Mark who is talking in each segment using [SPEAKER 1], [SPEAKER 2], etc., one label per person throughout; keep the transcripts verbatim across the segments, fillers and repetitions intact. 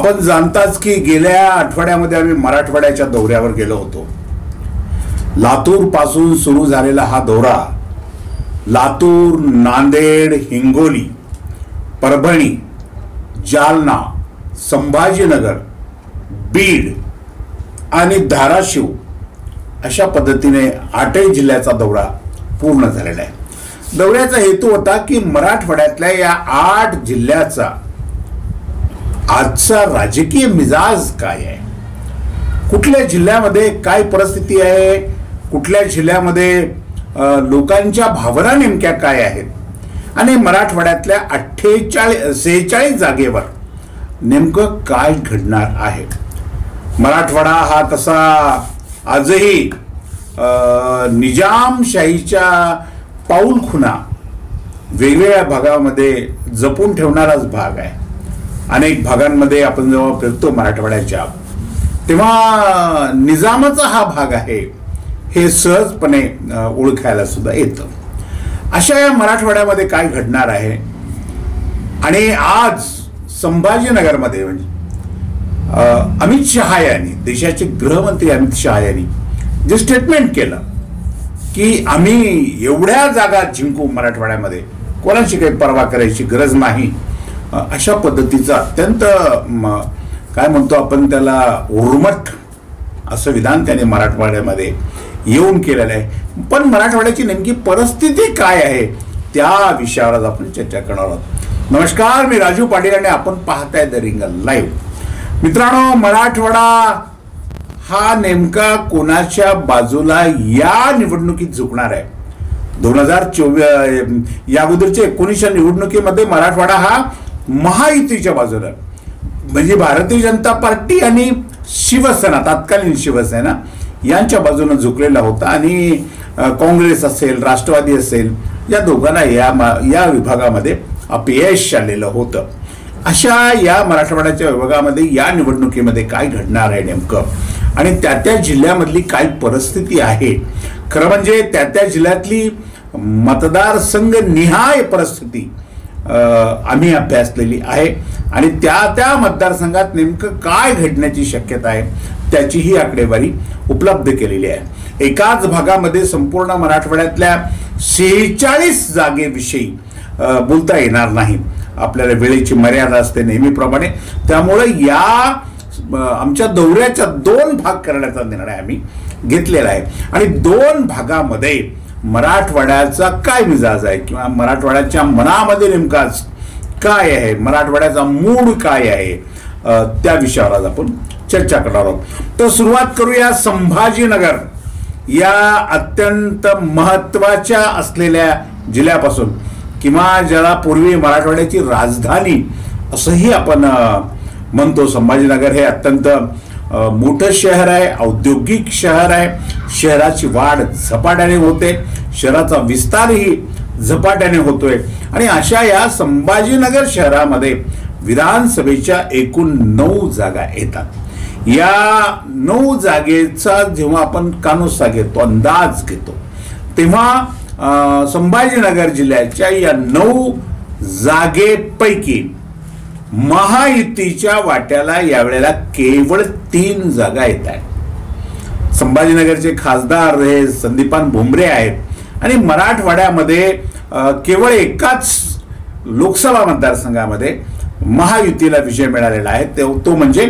[SPEAKER 1] आपण जाणताच की गेल्या आठवड्यामध्ये आम्ही मराठवाड्याच्या दौऱ्यावर गेलो होतो. लातूर पासून सुरू झालेला हा दौरा लातूर, नांदेड, हिंगोली, परभणी, जालना, संभाजीनगर, बीड आणि धाराशिव अशा पद्धतीने आठही जिल्ह्याचा दौरा पूर्ण झालेला आहे. दौऱ्याचा हेतू होता की मराठवाड्यातल्या या आठ जिल्ह्याचा आजचा राजकीय मिजाज काय आहे, कुठल्या जिल्ह्यामध्ये काय परिस्थिती आहे, कुठल्या जिल्ह्यामध्ये लोकांच्या भावना नेमक्या काय आहेत आणि मराठवाड्यातल्या अठ्ठेचाळीस सेहेचाळीस जागेवर नेमकं काय घडणार आहे. मराठवाडा हा तसा आजही निजामशाहीच्या पाऊलखुणा वेगवेगळ्या भागामध्ये जपून ठेवणाराच भाग आहे. अनेक भागांमध्ये आपण जेव्हा फिरतो मराठवाड्याच्या तेव्हा निजामाचा हा भाग आहे हे सहजपणे ओळखायला सुद्धा येतं. अशा या मराठवाड्यामध्ये काय घडणार आहे आणि आज संभाजीनगरमध्ये म्हणजे अमित शहा यांनी, देशाचे गृहमंत्री अमित शहा यांनी जे स्टेटमेंट केलं की आम्ही एवढ्या जागा जिंकू मराठवाड्यामध्ये, कोणाची काही पर्वा करायची गरज नाही, अशा पद्धतीचं अत्यंत काय म्हणतो आपण त्याला उर्मट असं विधान त्याने मराठवाड्यामध्ये येऊन केलेलं आहे. पण मराठवाड्याची नेमकी परिस्थिती काय आहे त्या विषयावर आपण चर्चा करणार आहोत. नमस्कार, मी राजू पाटील आणि आपण पाहताय द रिंगल लाईव्ह. मित्रांनो, मराठवाडा हा नेमका कोणाच्या बाजूला या निवडणुकीत झुकणार आहे. दोन हजार चोवीस या अगोदरच्या एकोणीसच्या निवडणुकीमध्ये मराठवाडा हा महायुतीच्या बाजूला म्हणजे भारतीय जनता पार्टी आणि शिवसेना, तत्कालीन शिवसेना यांच्या बाजूने झुकलेला होता आणि काँग्रेस असेल, राष्ट्रवादी असेल, या दोघांना या या विभागामध्ये अपयश आलेलं होतं. अशा या मराठवाड्याच्या विभागामध्ये या निवडणुकीमध्ये काय घडणार आहे नेमकं आणि त्या त्या जिल्ह्यामधली काय परिस्थिती आहे. खरं म्हणजे त्या त्या जिल्ह्यातली मतदारसंघ निहाय परिस्थिती आम्ही अभ्यासलेली आहे आणि त्या त्या मतदारसंघात नेमकं काय घडण्याची शक्यता आहे त्याची ही आकडेवारी उपलब्ध केलेली आहे. एकाच भागामध्ये संपूर्ण मराठवाड्यातल्या सेहेचाळीस जागेविषयी बोलता येणार नाही, आपल्याला वेळेची मर्यादा असते नेहमीप्रमाणे. त्यामुळे या आमच्या दौऱ्याच्या दोन भाग करण्याचा निर्णय आम्ही घेतलेला आहे आणि दोन भागामध्ये मराठवाड्याचा काय मिजाज आहे किंवा मराठवाड्याच्या मनामध्ये नेमकाच काय आहे, मराठवाड्याचा मूड काय आहे, त्या विषयावर आज आपण चर्चा करणार आहोत. तर सुरुवात करूया संभाजीनगर या अत्यंत महत्वाच्या असलेल्या जिल्ह्यापासून, किंवा ज्याला पूर्वी मराठवाड्याची राजधानी असंही आपण म्हणतो. संभाजीनगर हे अत्यंत मोठं शहर आहे, औद्योगिक शहर आहे. शहराची वाढ झपाट्याने होते, शहराचा विस्तारही झपाट्याने होतोय आणि अशा या संभाजीनगर शहरामध्ये विधानसभेच्या एकूण नऊ जागा येतात. या नऊ जागेचा जेव्हा आपण कानोसा घेतो, अंदाज घेतो, तेव्हा संभाजीनगर जिल्ह्याच्या या नऊ जागेपैकी महायुतीच्या वाट्याला यावेळेला केवळ तीन जागा येत आहेत. संभाजीनगरचे खासदार हे संदीपान भुमरे आहेत आणि मराठवाड्यामध्ये केवळ एकाच लोकसभा मतदारसंघामध्ये महायुतीला विजय मिळालेला आहे, तो म्हणजे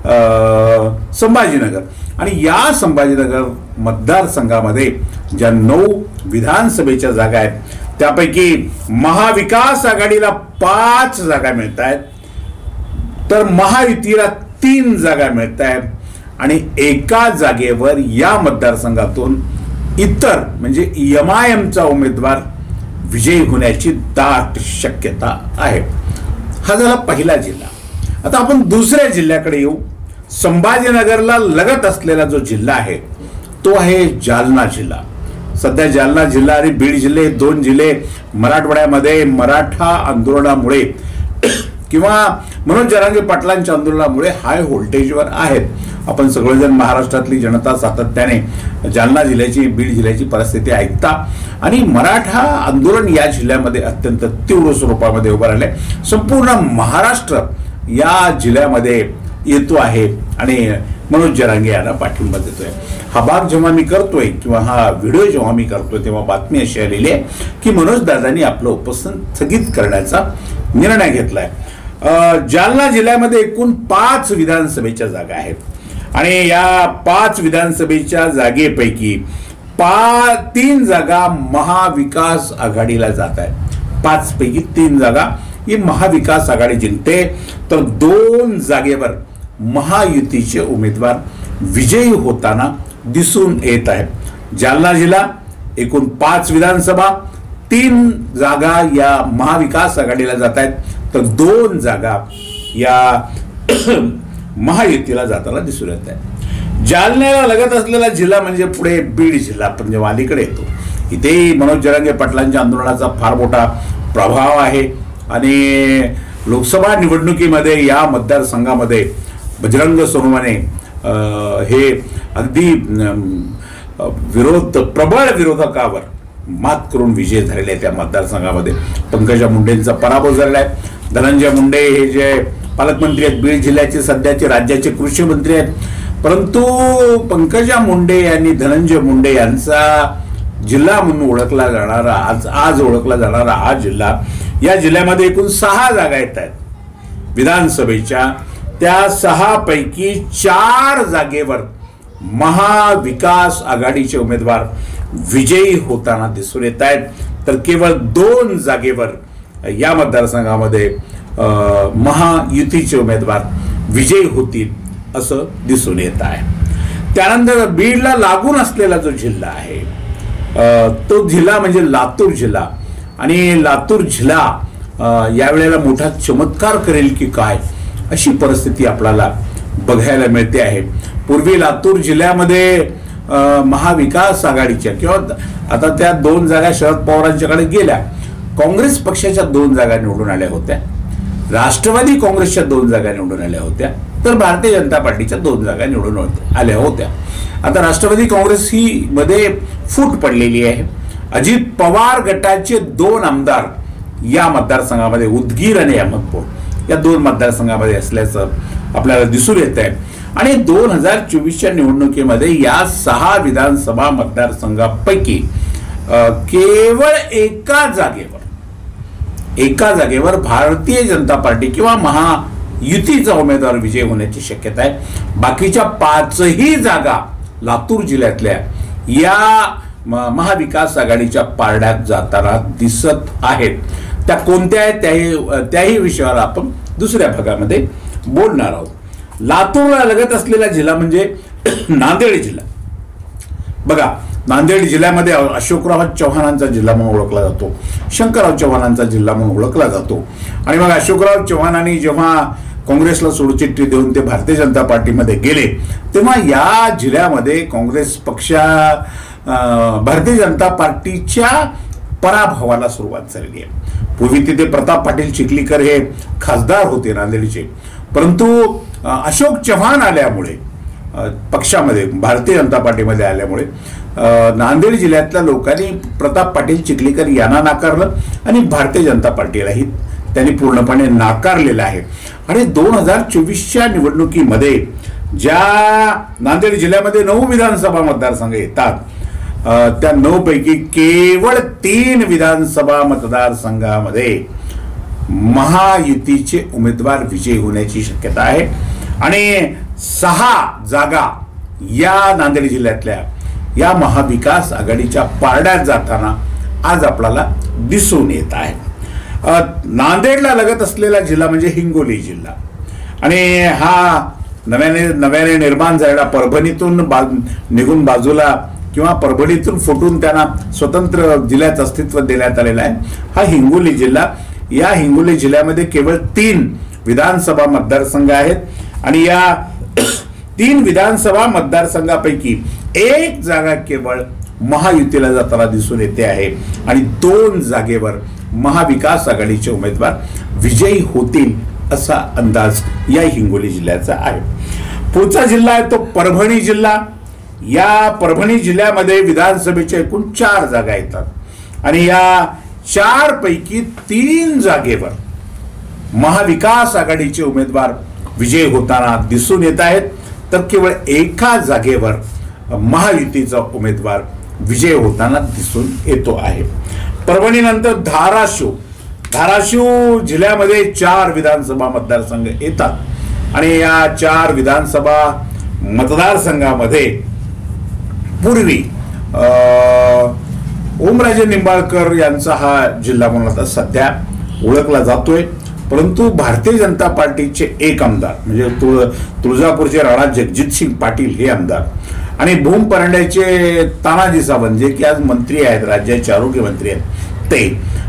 [SPEAKER 1] संभाजीनगर. आणि या संभाजीनगर मतदारसंघामध्ये ज्या नऊ विधानसभेच्या जागा आहेत त्यापैकी महाविकास आघाडीला पाच जागा मिळत आहेत, तर महायुतीला तीन जागा मिळत आहेत आणि एका जागेवर या मतदारसंघातून इतर म्हणजे एम आय एमचा उमेदवार विजयी होण्याची दाट शक्यता आहे. हा झाला पहिला जिल्हा. आता आपण दुसऱ्या जिल्ह्याकडे येऊ. संभाजीनगरला लगत असलेला जो जिल्हा आहे तो आहे जालना जिल्हा. सध्या जालना जिल्हा आणि बीड जिल्हे दोन जिल्हे मराठवाड्यामध्ये मराठा आंदोलनामुळे किंवा मनोज जरांगे पाटलांच्या आंदोलनामुळे हाय व्होल्टेजवर आहेत. आपण सगळेजण महाराष्ट्रातली जनता सातत्याने जालना जिल्ह्याची, बीड जिल्ह्याची परिस्थिती ऐकता आणि मराठा आंदोलन या जिल्ह्यामध्ये अत्यंत तीव्र स्वरूपामध्ये उभं राहिले. संपूर्ण महाराष्ट्र या जिल्ह्यामध्ये येतो आहे आणि मनोज जरांगे यांना पाठिंबा देतोय. हा भाग जेव्हा मी करतोय किंवा हा व्हिडिओ जेव्हा मी करतोय तेव्हा बातमी अशी आलेली आहे की मनोज दादांनी आपलं उपस्थान स्थगित करण्याचा निर्णय घेतलाय. जालना जिल्ह्यामध्ये एकूण पाच विधानसभेच्या जागा आहेत आणि या पाच विधानसभेच्या जागेपैकी पा तीन जागा महाविकास आघाडीला जात आहेत. पाच पैकी तीन जागा ही महाविकास आघाडी जिंकते तर दोन जागेवर महायुतीचे उमेदवार विजयी होताना दिसून येत आहेत. जालना जिल्हा एकूण पाच विधानसभा, तीन जागा या महाविकास आघाडीला जात आहेत तर दोन जागा या महायुतीला जाताना दिसून येत आहे. जालन्याला लगत असलेला जिल्हा म्हणजे पुढे बीड जिल्हा पण जेव्हा अलीकडे येतो इथे मनोज जरांगे पाटलांच्या आंदोलनाचा फार मोठा प्रभाव आहे आणि लोकसभा निवडणुकीमध्ये या मतदारसंघामध्ये बजरंग सोनवणे हे अगदी विरोध प्रबळ विरोधकावर मात करून विजय झालेले त्या मतदारसंघामध्ये. पंकजा मुंडेंचा पराभव झालेला आहे. धनंजय मुंडे हे जे पालकमंत्री आहेत बीड जिल्ह्याचे, सध्याचे राज्याचे कृषी मंत्री आहेत, परंतु पंकजा मुंडे आणि धनंजय मुंडे यांचा जिल्हा म्हणून ओळखला जाणारा आज आज ओळखला जाणारा हा जिल्हा, या जिल्ह्यामध्ये एकूण सहा जागा येत आहेत विधानसभेच्या. त्या सहा पैकी चार जागेवर महाविकास आघाडीचे उमेदवार विजयी होताना दिसून येत आहेत तर केवळ दोन जागेवर या मतदारसंघामध्ये महायुतीचे उमेदवार विजयी होतील असं दिसून येत आहे. त्यानंतर बीडला लागून असलेला जो जिल्हा आहे तो जिल्हा म्हणजे लातूर जिल्हा आणि लातूर जिल्हा यावेळेला मोठा चमत्कार करेल की काय अशी परिस्थिती आपल्याला बघायला मिळते आहे. पूर्वी लातूर जिल्ह्यामध्ये महाविकास आघाडीच्या किंवा आता त्या दोन जागा शरद पवारांच्याकडे गेल्या. काँग्रेस पक्षाच्या दोन जागा निवडून आल्या होत्या, राष्ट्रवादी काँग्रेसच्या दोन जागा निवडून आल्या होत्या तर भारतीय जनता पार्टीच्या दोन जागा निवडून आल्या होत्या. आता राष्ट्रवादी काँग्रेस ही मध्ये फूट पडलेली आहे. अजित पवार गटाचे दोन आमदार या मतदारसंघामध्ये उदगीर आणि अहमदपूर या दोन मतदारसंघामध्ये असल्याचं आपल्याला दिसून येत आहे आणि दोन हजार चोवीसच्या निवडणुकीमध्ये या सहा विधानसभा मतदारसंघापैकी केवळ एका जागेवर एका जागेवर भारतीय जनता पार्टी किंवा महायुतीचा उमेदवार विजय होण्याची शक्यता आहे. बाकीच्या पाचही जागा लातूर जिल्ह्यातल्या या महाविकास आघाडीच्या पारड्यात जाताना दिसत आहेत. त्या कोणत्या आहेत त्याही त्याही विषयावर आपण दुसऱ्या भागामध्ये बोलणार आहोत. लातूरला लगत असलेला जिल्हा म्हणजे नांदेड जिल्हा. बघा, नांदेड जिल्ह्यामध्ये अशोकराव चव्हाणांचा जिल्हा म्हणून ओळखला जातो, शंकरराव चव्हाणांचा जिल्हा म्हणून ओळखला जातो. आणि मग अशोकराव चव्हाणांनी जेव्हा काँग्रेसला सोडचिठ्ठी देऊन ते भारतीय जनता पार्टीमध्ये गेले तेव्हा या जिल्ह्यामध्ये काँग्रेस पक्षा भारतीय जनता पार्टीच्या पराभवाला सुरुवात झालेली आहे. पूर्वी तिथे प्रताप पाटील चिखलीकर हे खासदार होते नांदेडचे, परंतु अशोक चव्हाण आल्यामुळे पक्षामध्ये भारतीय जनता पार्टीमध्ये आल्यामुळे नांदेड जिल्ह्यातल्या लोकांनी प्रताप पाटील चिखलीकर यांना नाकारलं आणि भारतीय जनता पार्टीलाही त्यांनी पूर्णपणे नाकारलेलं आहे. आणि दोन हजार चोवीसच्या निवडणुकीमध्ये ज्या नांदेड जिल्ह्यामध्ये नऊ विधानसभा मतदारसंघ येतात त्या नऊ पैकी केवळ तीन विधानसभा मतदारसंघामध्ये महायुतीचे उमेदवार विजयी होण्याची शक्यता आहे आणि सहा जागा या नांदेड जिल्ह्यातल्या या महाविकास आघाडीच्या पारड्यात जाताना आज आपल्याला दिसून येत आहे. नांदेडला लगत असलेला जिल्हा म्हणजे हिंगोली जिल्हा आणि हा नव्याने नव्याने निर्माण झालेला परभणीतून बा निघून बाजूला किंवा परभणीतून फुटून त्यांना स्वतंत्र जिल्ह्याचं अस्तित्व देण्यात आलेलं आहे हा हिंगोली जिल्हा. या हिंगोली जिल्ह्यामध्ये केवळ तीन विधानसभा मतदारसंघ आहेत आणि या तीन विधानसभा मतदारसंघापैकी एक जागा केवळ महायुतीला जाताना दिसून येते आहे आणि दोन जागेवर महाविकास आघाडीचे उमेदवार विजयी होतील असा अंदाज या हिंगोली जिल्ह्याचा आहे. पुढचा जिल्हा आहे तो परभणी जिल्हा. या परभणी जिल्ह्यामध्ये विधानसभेच्या एकूण चार जागा येतात आणि या चार पैकी तीन जागेवर महाविकास आघाडीचे उमेदवार विजय होताना दिसून येत आहेत, तर केवळ एका जागेवर महायुतीचा उमेदवार विजय होताना दिसून येतो आहे. परभणीनंतर धाराशिव धाराशिव जिल्ह्यामध्ये चार विधानसभा मतदारसंघ येतात आणि या चार विधानसभा मतदारसंघामध्ये पूर्वी ओमराजे निंबाळकर यांचा हा जिल्हा म्हणून आता सध्या ओळखला जातोय, परंतु भारतीय जनता पार्टीचे एक आमदार म्हणजे तुळ तुळजापूरचे राणा जगजितसिंग पाटील हे आमदार आणि भूम परंड्याचे तानाजी सावंत जे की आज मंत्री आहेत, राज्याचे आरोग्य मंत्री आहेत ते,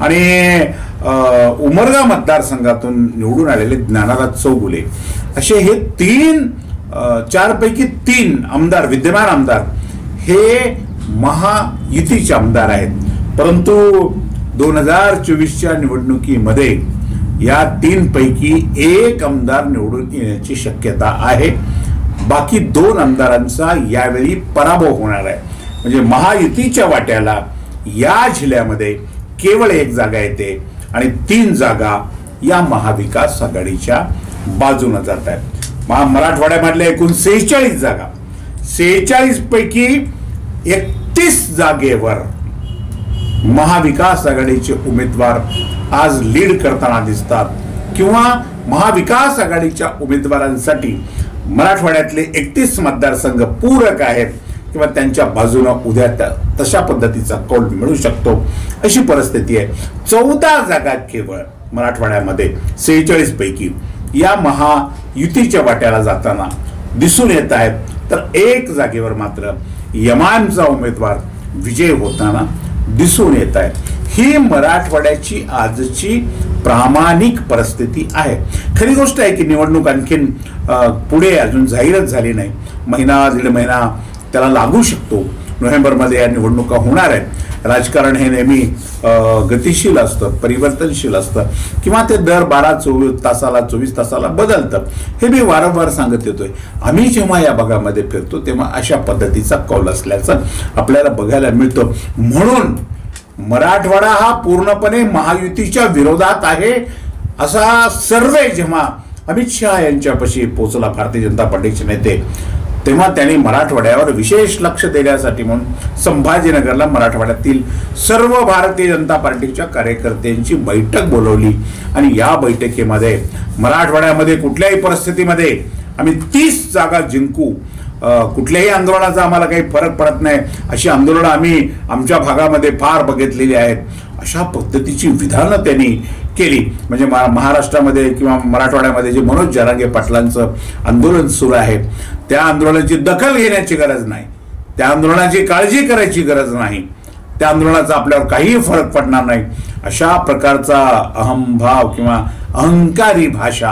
[SPEAKER 1] आणि उमरगा मतदारसंघातून निवडून आलेले ज्ञानराज चौगुले, असे हे तीन चारपैकी तीन आमदार विद्यमान आमदार हे महायुतीचे आमदार आहेत. परंतु दोन हजार चोवीसच्या निवडणुकीमध्ये या तीन पैकी एक आमदार निवडून येण्याची शक्यता आहे. बाकी दोन आमदारांचा यावेळी पराभव होणार आहे. म्हणजे महायुतीच्या वाट्याला या जिल्ह्यामध्ये केवळ एक जागा येते आणि तीन जागा या महाविकास आघाडीच्या बाजूने जात आहेत. मराठवाड्यामधल्या एकूण सेहेचाळीस जागा, सेहेचाळीस पैकी एकतीस जागेवर महाविकास आघाडीचे उमेदवार आज लीड करताना दिसतात किंवा महाविकास आघाडीच्या उमेदवारांसाठी मराठवाड्यातले एकतीस मतदारसंघ पूरक आहेत किंवा त्यांच्या बाजूने उद्या तशा पद्धतीचा कौल मिळू शकतो अशी परिस्थिती आहे. चौदा जागा केवळ मराठवाड्यामध्ये सेहेचाळीस पैकी या महायुतीच्या वाट्याला जाताना दिसून येत आहेत, तर एक जागेवर मात्र यमानचा उमेदवार विजय होताना दिसून येत आहे. ही मराठवाड्याची आजची प्रामाणिक परिस्थिती आहे. खरी गोष्ट आहे की निवडणूक आणखीन पुढे अजून जाहीरच झाली नाही, महिना दीड महिना त्याला लागू शकतो. नोव्हेंबरमध्ये या निवडणुका होणार आहेत. राजकारण हे नेहमी गतिशील असतं, परिवर्तनशील असतं किंवा ते दर बारा चोवीस तासाला चोवीस तासाला बदलतं. हे मी वारंवार सांगत येतोय. आम्ही जेव्हा या भागामध्ये फिरतो तेव्हा अशा पद्धतीचा कौल असल्याचं आपल्याला बघायला मिळतं. म्हणून मराठवाडा हा पूर्णपणे महायुतीच्या विरोधात आहे असा सर्वे जेव्हा अमित शहा यांच्यापाशी पोहोचला भारतीय जनता पार्टीचे नेते, तेव्हा त्यांनी मराठवाड्यावर विशेष लक्ष देण्यासाठी म्हणून संभाजीनगरला मराठवाड्यातील सर्व भारतीय जनता पार्टीच्या कार्यकर्त्यांची बैठक बोलवली आणि या बैठकीमध्ये मराठवाड्यामध्ये कुठल्याही परिस्थितीमध्ये आम्ही तीस जागा जिंकू, कुठल्याही आंदोलनाचा आम्हाला काही फरक पडत नाही अशी आंदोलनं आम्ही आमच्या भागामध्ये फार बघितलेली आहेत, अशा पद्धतीची विधानं त्यांनी केली. म्हणजे महाराष्ट्रामध्ये किंवा मराठवाड्यामध्ये जे मनोज जरांगे पाटलांचं आंदोलन सुरू आहे त्या आंदोलनाची दखल घेण्याची गरज नाही, त्या आंदोलनाची काळजी करायची गरज नाही, त्या आंदोलनाचा आपल्यावर काहीही फरक पडणार नाही अशा प्रकारचा अहंभाव किंवा अहंकारी भाषा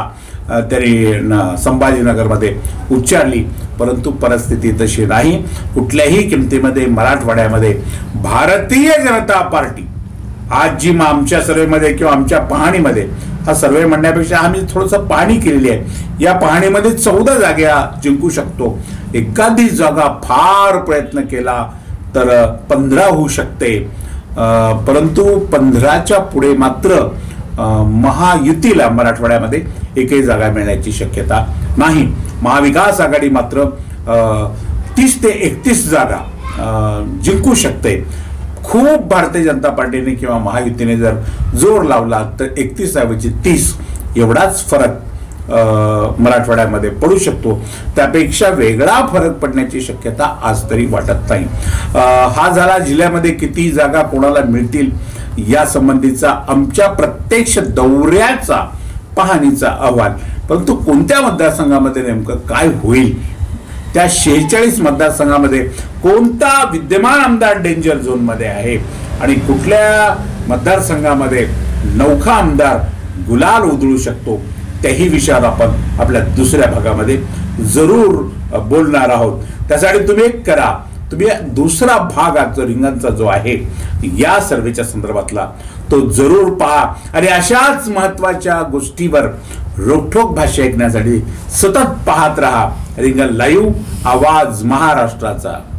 [SPEAKER 1] तरी संभाजीनगरमध्ये उच्चारली. परंतु परिस्थिती तशी नाही. कुठल्याही किमतीमध्ये मराठवाड्यामध्ये भारतीय जनता पार्टी आज जी आमच्या सर्वेमध्ये किंवा आमच्या पाहणीमध्ये, हा सर्वे म्हणण्यापेक्षा आम्ही थोडंसं पाहणी केलेली आहे, या पाहणीमध्ये चौदा जागा जिंकू शकतो. एखादी जागा फार प्रयत्न केला तर पंधरा होऊ शकते, परंतु पंधराच्या पुढे मात्र महायुतीला मराठवाड्यामध्ये एकही जागा मिळण्याची शक्यता नाही. महाविकास आघाडी मात्र तीस ते एकतीस जागा जिंकू शकते. खूप भारतीय जनता पार्टीने किंवा महायुतीने जर जोर लावला तर एकतीस ऐवजी तीस एवढाच फरक मराठवाड्यामध्ये पडू शकतो. त्यापेक्षा वेगळा फरक पडण्याची शक्यता आज तरी वाटत नाही. हा झाला जिल्ह्यामध्ये किती जागा कोणाला मिळतील या संबंधीचा आमच्या प्रत्यक्ष दौऱ्याचा पाहणीचा अहवाल. परंतु कोणत्या मतदारसंघामध्ये नेमकं काय होईल, त्या शेहेचाळीस मतदारसंघामध्ये कोणता विद्यमान आमदार डेंजर झोन मध्ये आहे आणि कुठल्या मतदारसंघामध्ये नौखा आमदार गुलाल उधळू शकतो, त्याही विषयावर आपण आपल्या दुसऱ्या भागामध्ये जरूर बोलणार आहोत. त्यासाठी तुम्ही एक करा, तुम्ही दुसरा भाग जो रिंगणचा जो आहे या सर्वेच्या संदर्भातला तो जरूर पहा आणि अशाच महत्वाच्या गोष्टीवर रोखठोक भाष्य ऐकण्यासाठी सतत पाहत रहा रिंगण लाईव्ह, आवाज महाराष्ट्राचा.